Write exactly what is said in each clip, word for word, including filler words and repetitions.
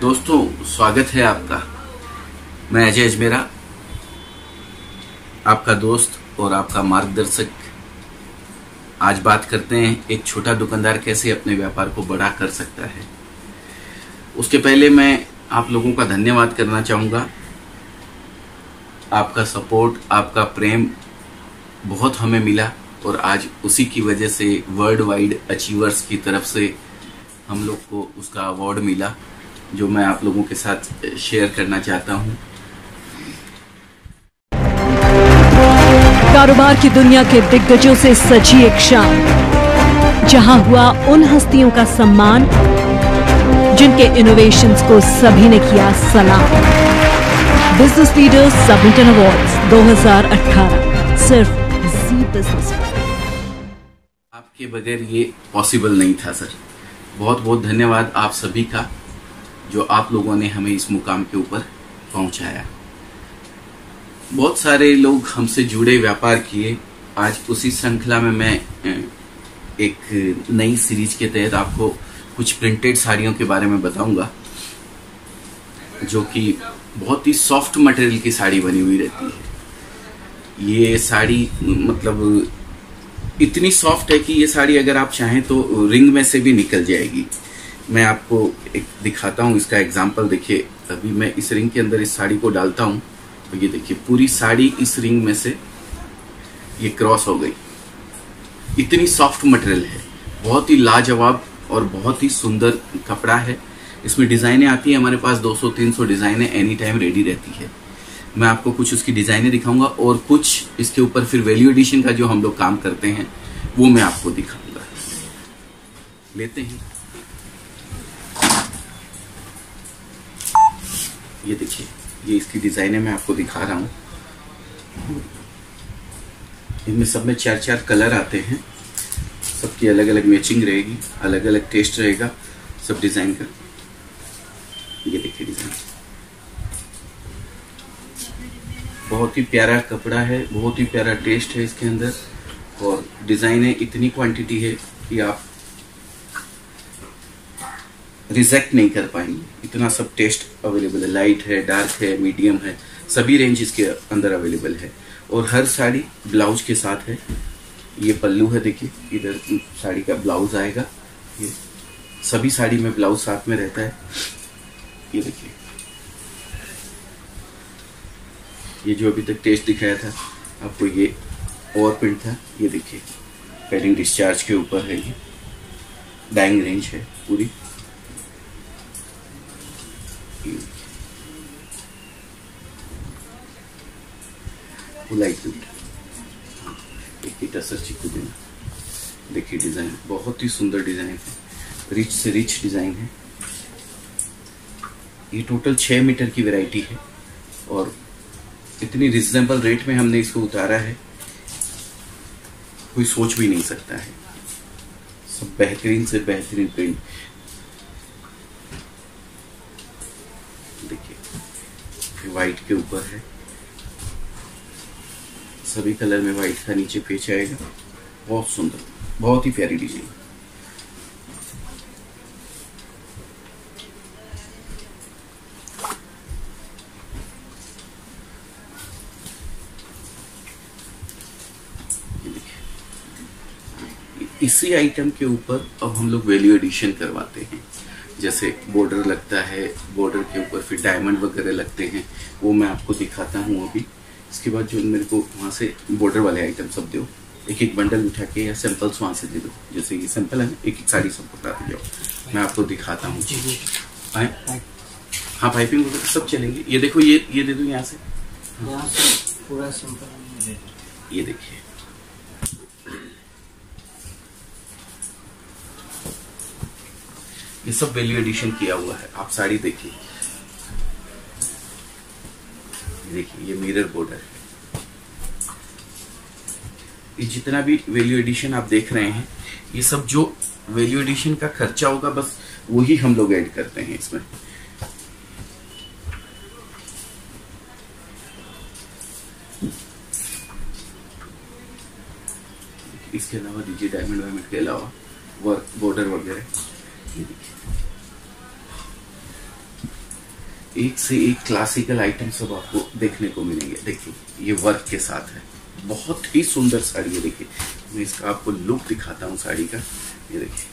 दोस्तों, स्वागत है आपका। मैं अजय अजमेरा, आपका दोस्त और आपका मार्गदर्शक। आज बात करते हैं एक छोटा दुकानदार कैसे अपने व्यापार को बड़ा कर सकता है। उसके पहले मैं आप लोगों का धन्यवाद करना चाहूँगा। आपका सपोर्ट, आपका प्रेम बहुत हमें मिला और आज उसी की वजह से वर्ल्ड वाइड अचीवर्स की तरफ से हम लोग को उसका अवार्ड मिला, जो मैं आप लोगों के साथ शेयर करना चाहता हूं। कारोबार की दुनिया के दिग्गजों से सजी एक शाम, जहां हुआ उन हस्तियों का सम्मान जिनके इनोवेशंस को सभी ने किया सलाम। बिजनेस लीडर्स सबमिटन अवार्ड्स दो हज़ार अठारह सिर्फ जी बिजनेस। आपके बगैर ये पॉसिबल नहीं था सर। बहुत बहुत धन्यवाद आप सभी का, जो आप लोगों ने हमें इस मुकाम के ऊपर पहुंचाया। बहुत सारे लोग हमसे जुड़े, व्यापार किए। आज उसी श्रृंखला में मैं एक नई सीरीज के तहत आपको कुछ प्रिंटेड साड़ियों के बारे में बताऊंगा, जो कि बहुत ही सॉफ्ट मटेरियल की साड़ी बनी हुई रहती है। ये साड़ी मतलब इतनी सॉफ्ट है कि ये साड़ी अगर आप चाहें तो रिंग में से भी निकल जाएगी। मैं आपको एक दिखाता हूँ, इसका एग्जाम्पल देखिए। अभी मैं इस रिंग के अंदर इस साड़ी को डालता हूँ तो ये देखिए पूरी साड़ी इस रिंग में से ये क्रॉस हो गई। इतनी सॉफ्ट मटेरियल है, बहुत ही लाजवाब और बहुत ही सुंदर कपड़ा है। इसमें डिजाइनें आती है हमारे पास दो सौ तीन सौ डिजाइनें एनी टाइम रेडी रहती है। मैं आपको कुछ उसकी डिजाइनें दिखाऊंगा और कुछ इसके ऊपर फिर वैल्यू एडिशन का जो हम लोग काम करते हैं वो मैं आपको दिखाऊंगा। लेते हैं, ये देखिए, ये इसकी डिजाइनें मैं आपको दिखा रहा हूं। इनमें सब में चार चार कलर आते हैं, सबकी अलग अलग मैचिंग रहेगी, अलग अलग टेस्ट रहेगा सब डिजाइन का। ये देखिए डिजाइन, बहुत ही प्यारा कपड़ा है, बहुत ही प्यारा टेस्ट है इसके अंदर, और डिजाइनें इतनी क्वांटिटी है कि आप रिजेक्ट नहीं कर पाएंगे। इतना सब टेस्ट अवेलेबल है, लाइट है, डार्क है, मीडियम है, सभी रेंज इसके अंदर अवेलेबल है। और हर साड़ी ब्लाउज के साथ है। ये पल्लू है, देखिए इधर साड़ी का ब्लाउज आएगा। ये सभी साड़ी में ब्लाउज साथ में रहता है। ये देखिए, ये जो अभी तक टेस्ट दिखाया था आपको, ये और प्रिंट था। ये देखिए पैडिंग डिस्चार्ज के ऊपर है, ये डाइंग रेंज है पूरी। लाइट वेट, एक ही टसर चिक्कू देना। देखिए डिजाइन बहुत ही सुंदर डिजाइन है, रिच से रिच डिजाइन है। ये टोटल छह मीटर की वैरायटी है और इतनी रिजनेबल रेट में हमने इसको उतारा है, कोई सोच भी नहीं सकता है। सब बेहतरीन से बेहतरीन प्रिंट। देखिए व्हाइट के ऊपर है, सभी कलर में व्हाइट का नीचे पेच आएगा। बहुत सुंदर, बहुत ही प्यारी डिजाइन। इसी आइटम के ऊपर अब हम लोग वैल्यू एडिशन करवाते हैं। जैसे बॉर्डर लगता है, बॉर्डर के ऊपर फिर डायमंड वगैरह लगते हैं, वो मैं आपको दिखाता हूँ अभी। इसके बाद जो मेरे को वहाँ से बॉर्डर वाले आइटम सब दो, एक एक बंडल उठा के या सैंपल्स वहाँ से दे दो। जैसे ये सैंपल है, एक एक साड़ी सब पकड़ा दे जाओ, मैं आपको दिखाता हूँ। हाँ, पाइपिंग वगैरह सब चलेंगे। ये देखो, ये ये दे दो यहाँ से, यहाँ से पूरा सैंपल। ये देखिए, ये सब वैल्यू एडिशन किया हुआ है। आप साड़ी देखिए, देखिए ये मिरर बॉर्डर है। ये जितना भी वैल्यू एडिशन आप देख रहे हैं, ये सब जो वैल्यू एडिशन का खर्चा होगा बस वही हम लोग ऐड करते हैं इसमें। इसके अलावा दीजिए डायमंड वायमंड के अलावा वर्क बॉर्डर वगैरह। ये देखिए एक से एक क्लासिकल आइटम सब आपको देखने को मिलेंगे। देखिए ये वर्क के साथ है, बहुत ही सुंदर साड़ी है। देखिए मैं इसका आपको लुक दिखाता हूँ साड़ी का। ये देखिए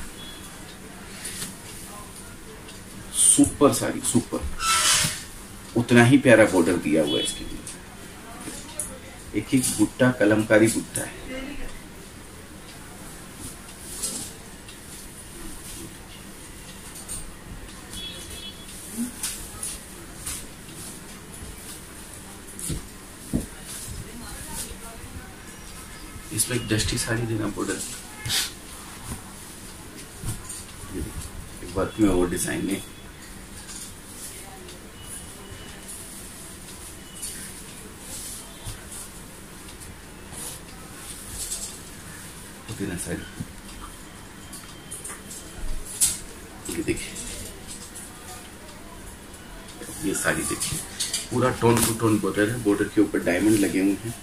सुपर साड़ी, सुपर। उतना ही प्यारा बॉर्डर दिया हुआ है इसके लिए। एक एक बुट्टा कलमकारी बुट्टा है। इसमें एक डस्टी साड़ी देना बॉर्डर, एक बात में वो डिजाइन है। देना साड़ी, ये देखिए ये साड़ी देखिए पूरा टोन टू टोन बॉर्डर है। बॉर्डर के ऊपर डायमंड लगे हुए हैं।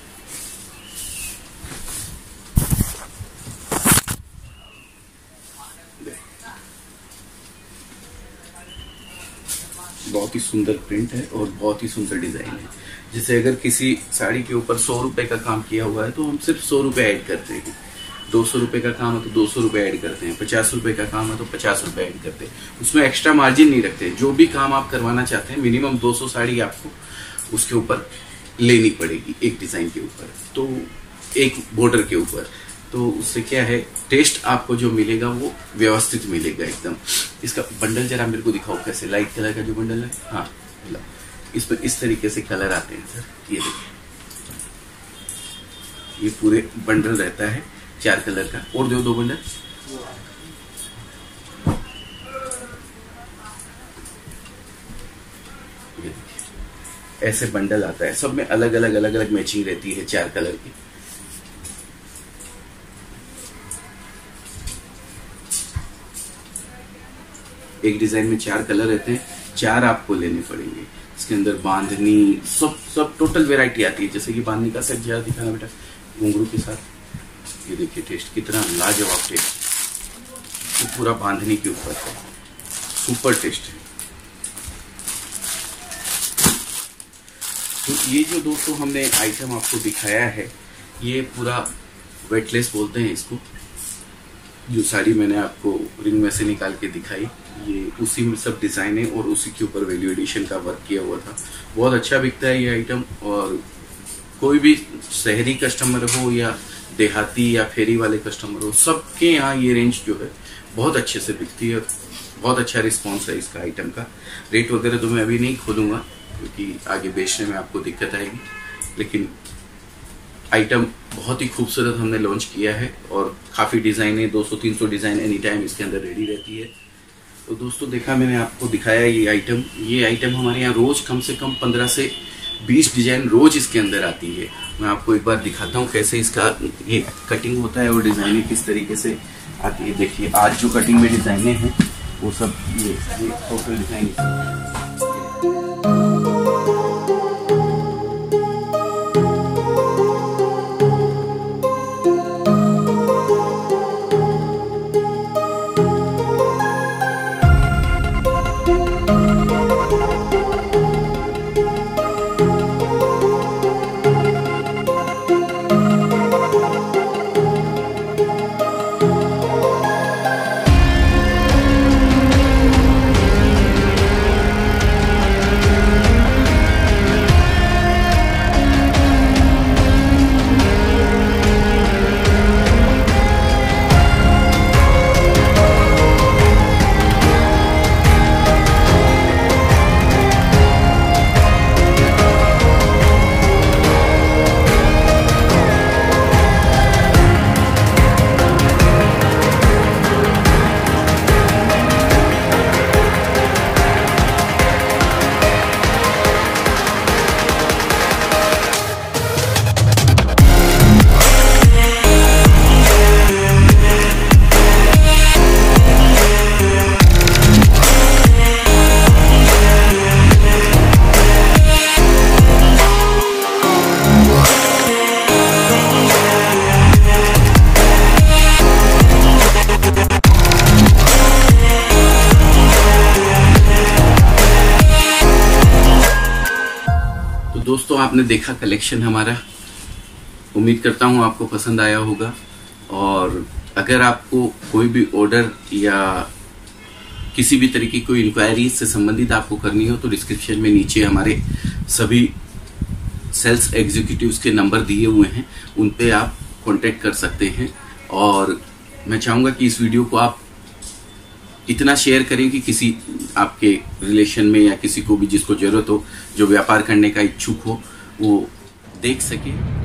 बहुत ही सुंदर प्रिंट है और बहुत ही सुंदर डिजाइन है। जैसे अगर किसी साड़ी के ऊपर सौ रुपए का काम किया हुआ है तो हम सिर्फ सौ रुपए ऐड करते हैं। दो सौ रुपए का काम है तो दो सौ रुपए ऐड करते हैं। पचास रुपए का काम है तो पचास रुपए ऐड करते हैं। उसमें एक्स्ट्रा मार्जिन नहीं रखते। जो भी काम आप करवाना चाहते हैं मिनिमम दो सौ साड़ी आपको उसके ऊपर लेनी पड़ेगी, एक डिजाइन के ऊपर, तो एक बॉर्डर के ऊपर। तो उससे क्या है, टेस्ट आपको जो मिलेगा वो व्यवस्थित मिलेगा एकदम। इसका बंडल जरा मेरे को दिखाओ कैसे, लाइट कलर का जो बंडल है। हाँ इसमें इस तरीके से कलर आते हैं सर। ये देखिए ये पूरे बंडल रहता है चार कलर का। और दो दो बंडल, ये देखिए ऐसे बंडल आता है। सब में अलग अलग अलग अलग मैचिंग रहती है चार कलर की। एक डिजाइन में चार कलर रहते हैं, चार आपको लेने पड़ेंगे। इसके अंदर बांधनी सब सब टोटल वैरायटी आती है। जैसे कि बांधनी का सेट जरा दिखाना बेटा घुंघरू के साथ। ये देखिए टेस्ट कितना लाजवाब टेस्ट, ये पूरा बांधनी के ऊपर है, सुपर टेस्ट है। तो ये जो दोस्तों हमने आइटम आपको दिखाया है, ये पूरा वेटलेस बोलते हैं इसको। जो साड़ी मैंने आपको रिंग में से निकाल के दिखाई, ये उसी में सब डिजाइन है और उसी के ऊपर वैल्यू एडिशन का वर्क किया हुआ था। बहुत अच्छा बिकता है ये आइटम। और कोई भी शहरी कस्टमर हो या देहाती या फेरी वाले कस्टमर हो, सबके यहाँ ये रेंज जो है बहुत अच्छे से बिकती है। बहुत अच्छा रिस्पॉन्स है इसका आइटम का। रेट वगैरह तो मैं अभी नहीं खोलूंगा क्योंकि आगे बेचने में आपको दिक्कत आएगी, लेकिन आइटम बहुत ही खूबसूरत हमने लॉन्च किया है और काफ़ी डिज़ाइन है। दो सौ तीन सौ डिज़ाइन एनी टाइम इसके अंदर रेडी रहती है। तो दोस्तों देखा मैंने आपको दिखाया ये आइटम। ये आइटम हमारे यहाँ रोज़ कम से कम पंद्रह से बीस डिज़ाइन रोज़ इसके अंदर आती है। मैं आपको एक बार दिखाता हूँ कैसे इसका ये कटिंग होता है और डिज़ाइनें किस तरीके से आती है। देखिए आज जो कटिंग में डिज़ाइनें हैं वो सब ये टोटल डिज़ाइन। तो दोस्तों आपने देखा कलेक्शन हमारा, उम्मीद करता हूँ आपको पसंद आया होगा। और अगर आपको कोई भी ऑर्डर या किसी भी तरीके की कोई इंक्वायरी से संबंधित आपको करनी हो तो डिस्क्रिप्शन में नीचे हमारे सभी सेल्स एग्जीक्यूटिव्स के नंबर दिए हुए हैं, उन पे आप कांटेक्ट कर सकते हैं। और मैं चाहूँगा कि इस वीडियो को आप इतना शेयर करें कि किसी आपके रिलेशन में या किसी को भी जिसको जरूरत हो, जो व्यापार करने का इच्छुक हो, वो देख सके।